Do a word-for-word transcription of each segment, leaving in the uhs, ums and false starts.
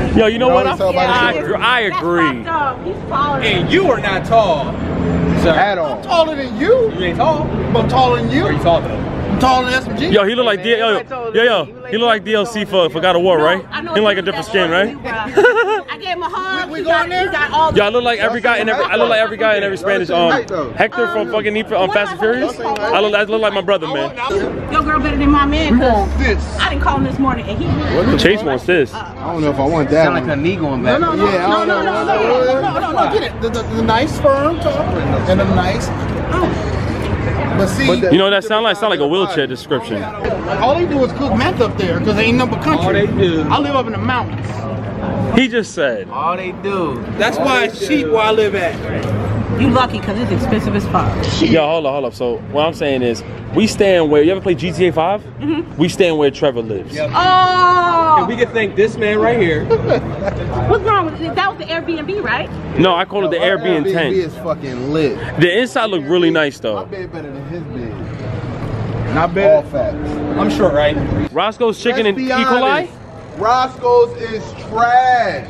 Yo, you know what? I, Yeah, I, I agree. He's taller. And you are not tall. Sir. At all. I'm taller than you. You ain't tall. I'm taller than you. Are you tall though? I'm taller than S M G. Yo, he look like D yo, yo, yo, he look like D L C for for God of War, right? He like a different skin, right? I gave him a hug. We, we he, got, going there? he got all the Yo, I look like every guy in every. I look like every guy in every Spanish. Um, Hector from fucking Need for um, Fast and Furious. I look, I look like my brother, man. Your girl better than my man. We want this. I didn't call him this morning, and he. Chase wants this. I don't know if I want that. Sound like a knee going back. No, no, no, Yeah, I no, no, don't no, know. no, no, no, no, no, get it. The, the, the nice firm top and the nice. Oh. But see, You know what that sound like? Sound like a wheelchair description. all they do is cook meth up there because they ain't number country. All they do. I live up in the mountains. He just said. All they do. That's why it's cheap where I live at. You lucky because it's expensive as fuck. Yo, hold up, hold up. So what I'm saying is, we stand where. You ever play G T A five? Mm-hmm. We stand where Trevor lives. Yep. Oh! And we can thank this man right here. What's wrong with it? That was the Airbnb, right? No, I call it the Airbnb Airbnb tent. is fucking lit. The inside look really nice My though. bed better than his bed. Not All bad. facts. I'm short, right? Roscoe's Chicken Let's and be E. coli? honest. Roscoe's is trash.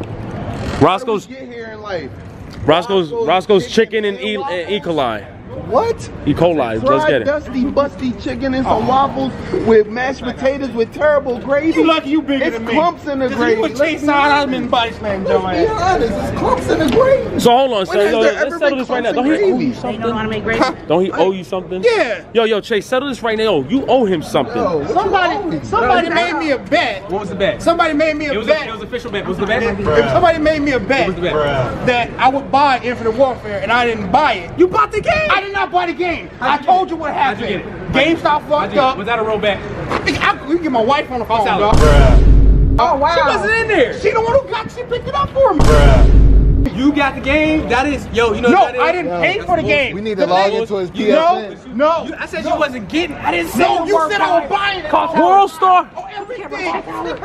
Roscoe's How do we get here in life? Roscoe's Roscoe's Roscoe's Chicken Chicken and E, and and E. coli. What? E. coli. Let's Fried get it. dusty, busty chicken and some waffles with mashed potatoes with terrible gravy. You lucky you bigger It's than me. clumps in the If gravy. you would Let's chase be side, I'd honest. been body slam your Let's be ass. honest, it's clumps in the gravy. So hold on, so When has yo, there let's ever settle been this right now. clumps Don't in he owe gravy? you They don't know something? how to make gravy. Don't he owe you something? Yeah. Yo, yo, Chase, settle this right now. You owe him something. Yo, what you owe Somebody, me? somebody made me a bet. What was the bet? Somebody made me a It was, bet. a, it was official bet. What was the bet? If somebody made me a bet What was the bet? that I would buy Infinite Warfare and I didn't buy it, You bought the game. I did not buy the game. How'd I you told get you what it? How'd you happened. get it? GameStop How'd fucked you- up. Was that a real bet? I, we can get my wife on the phone, False dog. Oh, wow. She wasn't in there. She the one who got, she picked it up for me. You got the game. That is, yo. You know No, what that is? I didn't pay for the game. We need The to log lady- into his You P S know, N. no, You, I said no. you wasn't getting. I didn't say No, you were said I was buying it. World Star. Oh, everything.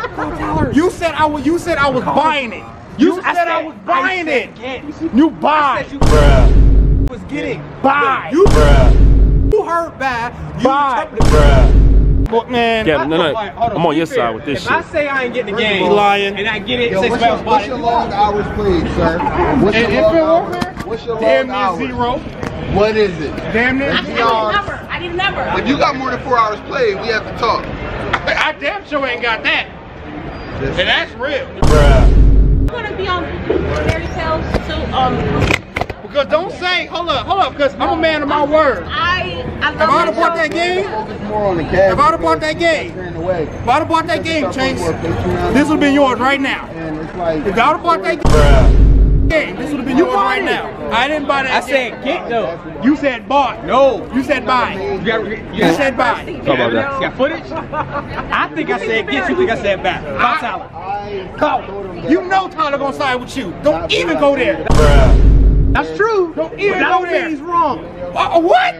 You said I was. You said I was buying it. You You- said I I said- was buying I it. said get. You buy. You was getting. Buy. You, you heard bad. You Buy. interpreted. But man, Yeah, no, no. Alright, hold I'm on be your fair. side with this If I shit. say I ain't getting the game, You lying. and I get it, Yo, six what's your, months what's your log hours, please, sir? What's your in log Infinite hours? Warfare, What's your damn log near hours? zero. What is it? Damn near I zero. need a number. I need a number. If you got more than four hours played, we have to talk. I damn sure ain't got that. And that's real. I'm gonna be on Fairy Tales. So um, Because don't say, hold up, hold up, because I'm a man of my word. I I If I'd love have bought that show. game, Focus more on the cash. if I'd have bought that game, Turn away. if I'd have bought that game, Chase, this would have been yours right now. And it's like, If I'd have bought that game, this would have been yours right now. I didn't buy that I game. said get though. You said bought. No. You said buy. You got, you You got, said buy. How about that? you got footage? I think I said get. You think I said back? Call Tyler. Go. You know Tyler gonna side with you. Don't even go there. That's true. Don't even But that go don't there. mean he's wrong. Uh, what?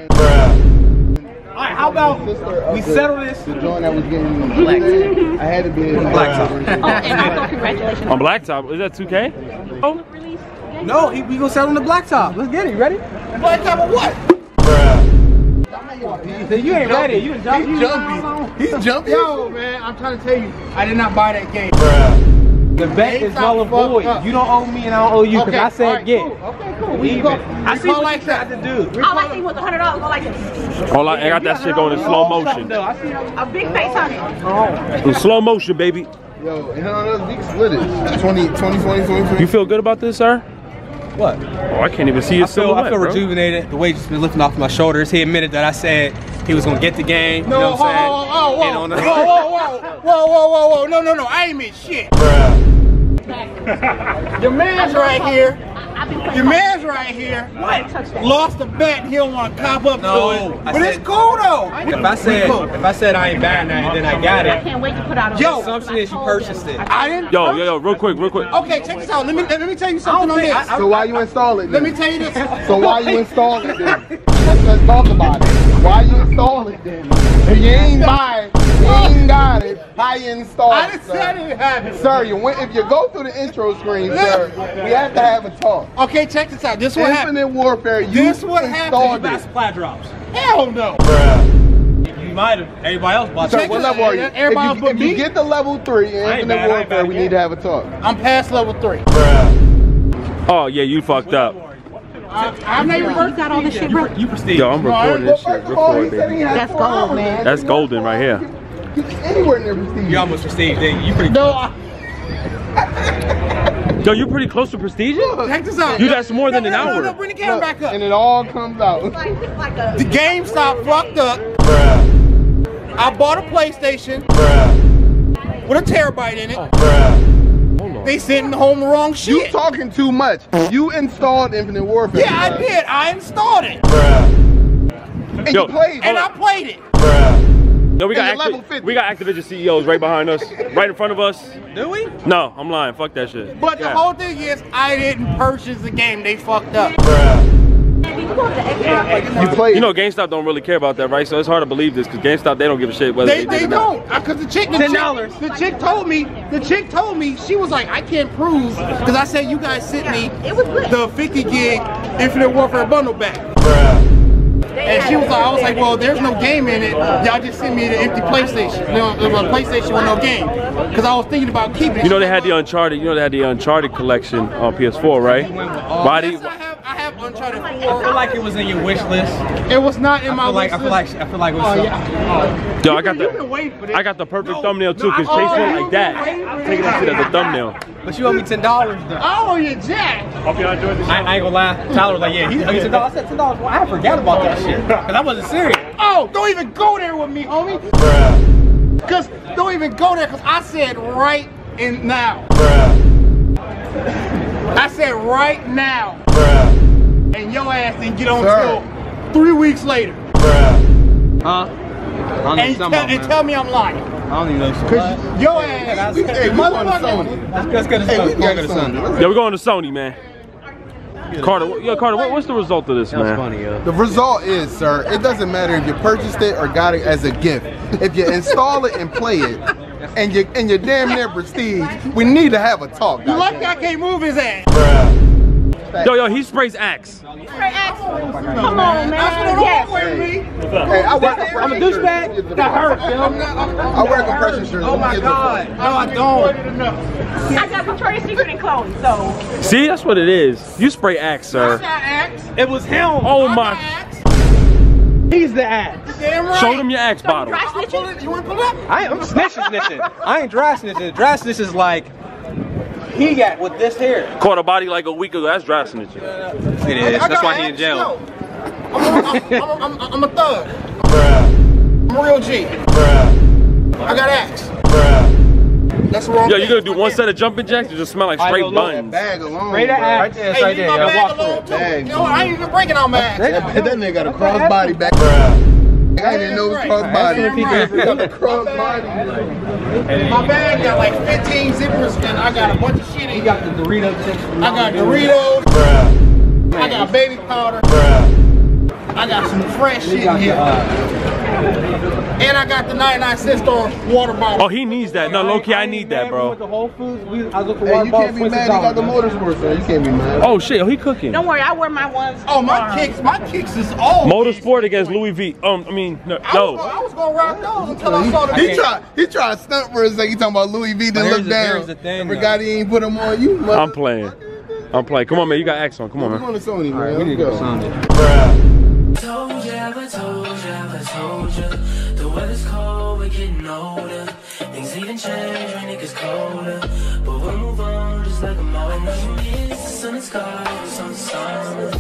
All right, how about we settle this? the joint that was getting black. I had to be Black top. Oh, and also congratulations. On Blacktop, is that two K? Oh, Release. No, he, we gonna settle on the blacktop. Let's get it. You ready? Black top of what? You ain't ready. You He's jumpy. He's jumpy. Yo, man, I'm trying to tell you, I did not buy that game. The bet is null and void. You don't owe me and I don't owe you because I said alright, get. cool. Okay, cool. We can go. I We see call what like you tried that. to do. All I see was a hundred dollars. Go like this. hold on, I got that shit going in slow motion. No, I see how A big face on it. In slow motion, baby. Yo, and on us, we can split it. twenty, twenty, twenty, twenty, twenty. You feel good about this, sir? what? Oh, I can't even see your I feel, silhouette, I feel bro. rejuvenated. The weight just been lifting off my shoulders. He admitted that I said he was gonna get the game. You know No, what whoa, I'm saying? whoa, whoa, And whoa, on whoa, the- whoa, whoa, whoa, whoa, whoa, whoa, whoa, no, no, no, I ain't meant shit. Your man's right here. I've been playing. Your man's right here. What? Touch that. Lost a bet and he don't want to cop up No, to it. I But said- it's cool though. If I said if I said I ain't buying that and then I got I it, can't wait to put out a Yo. the assumption is you purchased it. I didn't. Yo, yo, yo, real quick, real quick. Okay, check this out. Let me let me tell you something on think- this. I- So why you install it Let then? me tell you this. So why you install it then? Let's, let's talk about it. Why you install it then? If you ain't buy it, you ain't got it, how you install I it, didn't say I sir? didn't have it. Sir, you went, if you go through the intro screen, sir, we have to have a talk. Okay, check this out. This what happened. Infinite Warfare, you This what installed happened. it. Supply drops. Hell no. You might have. Everybody else bought So it. what level are you? If Everybody you, else but if you me? get the level three in I ain't Infinite mad, I ain't Warfare, mad we yet. need to have a talk. I'm past level three. Oh yeah, you fucked up. I, I'm not even You got all this shit, bro. You prestige. Yo, I'm recording this shit. First of all, he Record, said he baby. had That's four gold, hours, man. That's golden right here. Get anywhere near prestige. You almost prestige, didn't you? You pretty. No, I, Yo, you pretty close to prestige? check this out. You that's more than an No, no, hour. no, bring the camera back up. And it all comes out. The GameStop fucked up. I bought a PlayStation with a terabyte in it. Hold on. They sent home the wrong You shit. talking too much. You installed Infinite Warfare. Yeah, I did. I installed it. And Yo, you played And it. I played it. No, we got And you're level Acti fifty. we got Activision C E Os right behind us, right in front of us. Do we? No, I'm lying. Fuck that shit. But the Yeah. whole thing is, I didn't purchase the game. They fucked up. You played You know, GameStop don't really care about that, right? So it's hard to believe this because GameStop they don't give a shit whether They, they, they did or not. don't. Because the chick, the ten chick, dollars. the chick told me, the chick told me, she was like, I can't prove, because I said you guys sent me the fifty gig Infinite Warfare bundle back. And she was like, I was like, well, there's no game in it. Y'all just sent me the empty PlayStation. No, it was a PlayStation with no game. Because I was thinking about keeping it. You know they had the Uncharted. You know they had the Uncharted collection on P S four, right? Why do Yes, you, I have, I have Uncharted I feel four. like it was in your wish list. It was not in I my feel like I wish feel like list. I feel like it was Oh, something. yeah. Yo, I got You've been the waiting for this. I got the perfect thumbnail too, cause No, Chase oh, went you like that. wait. Taking that shit as a thumbnail. But you owe me ten dollars though. Oh, you jack. Hope y'all enjoyed this. I, I ain't gonna lie. Tyler was like, yeah, he owe you ten dollars. I said ten dollars. Well, I forgot about that shit. Cause I wasn't serious. Oh, don't even go there with me, homie. Cause don't even go there, cause I said right and now. I said right now. And your ass didn't get on Sir. till three weeks later. Huh? I don't And, tell, and tell me I'm lying. I don't even know. Cause your ass, Hey, we going to motherfucker. Sony. Let's, let's go to Hey, we Sunday. going Let's to go to Sunday. Sony. Yeah, we're going to Sony, man. Carter, yo, Carter, what, what's the result of this, That was man? funny, yo. The result is, sir, it doesn't matter if you purchased it or got it as a gift. If you install it and play it, and you and you're damn near prestige, we need to have a talk. You lucky I can't move his ass. Yo, yo, he sprays Axe. Come on, man. That's what Yes. I'm with me. Hey, I work on I'm a douchebag. That hurt, yo. I work on pressure insurance. Oh my God. No, I don't. I got Victoria's Secret and Chloe, so. See, that's what it is. You spray Axe, I sir. got axe. It was him. Oh I got my. axe. He's the ass. Damn right. Show them your Axe bottle. Dry I'll pull snitching? it. You want to pull it up? I am snitching, snitching. I ain't dry snitching. Dry snitching is like he got with this hair. Caught a body like a week ago. That's dry snitching. It is. I That's got why he in axe, jail. yo. I'm a, I'm, I'm, I'm, I'm a thug. I'm a real G. I got axe. That's the wrong Yo, you thing. gonna do one set of jumping jacks? You just smell like I straight don't know. buns. Bag alone. Straight bro. ass. Right there, Hey, right leave there. my Yo. bag Walk through alone it. too. Bag. You know, I ain't even breaking out my axe. That, that nigga got a crossbody back. I didn't know it was crossbody. Damn right. Got a crossbody. My bag got like fifteen zippers and I got a bunch of shit in He it. got the Doritos chips. I got Doritos. I got baby powder. I got some fresh shit in here. And I got the ninety-nine cent store water bottle. Oh, he needs that. No, low key, I need that, We bro. went to Whole Foods. We, I looked for Hey, water you bottles. can't be twenty mad. You got the dollars. motorsport, sir. You can't be mad. Oh shit, oh, he cooking. Don't worry, I wear my ones. Oh, my kicks, my kicks is all. Motorsport against Louis V. Um, I mean, no. I was, no. gonna, I was gonna rock those until I saw the He tried. He tried to stunt for a second. He talking about Louis V. Then Here's look the- down. here's the thing, and forgot he ain't put them on you. mother- I'm playing. I'm playing. Come on, man. You got Axe on. Come on, We're man. going to Sony, man. We need to go to Let's Sunday. Told ya, I told ya, I told ya. The weather's cold, we're getting older. Things even change when it gets colder. But we'll move on just like a moment. The sun is gone, it's on the summer.